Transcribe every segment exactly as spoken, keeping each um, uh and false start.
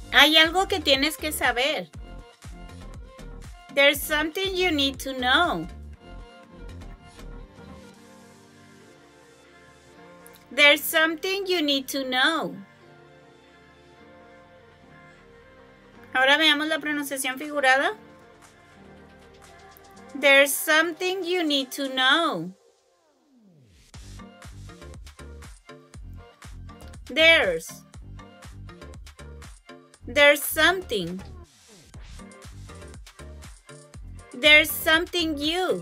Hay algo que tienes que saber. There's something you need to know. There's something you need to know. Ahora veamos la pronunciación figurada. There's something you need to know. There's. There's something. There's something you.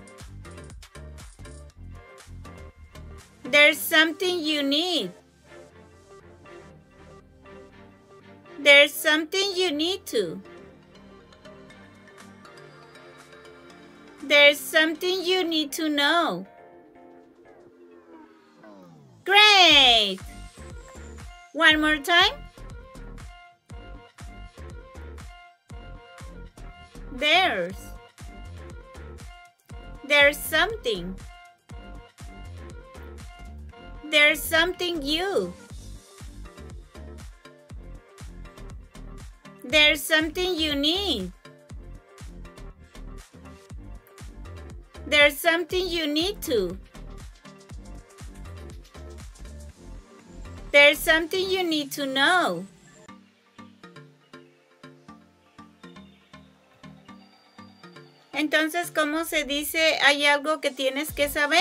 There's something you need. There's something you need to. There's something you need to know. Great! One more time. There's. There's something. There's something you. There's something you need. There's something you need to. There's something you need to know. Entonces, ¿cómo se dice hay algo que tienes que saber?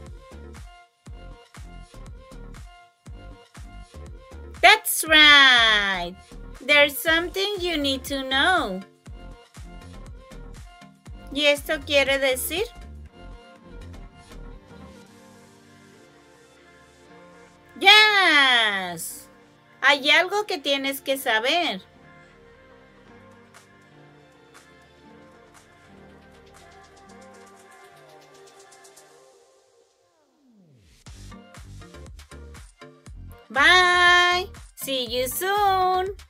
That's right. There's something you need to know. ¿Y esto quiere decir? Yes. Hay algo que tienes que saber. Bye. See you soon.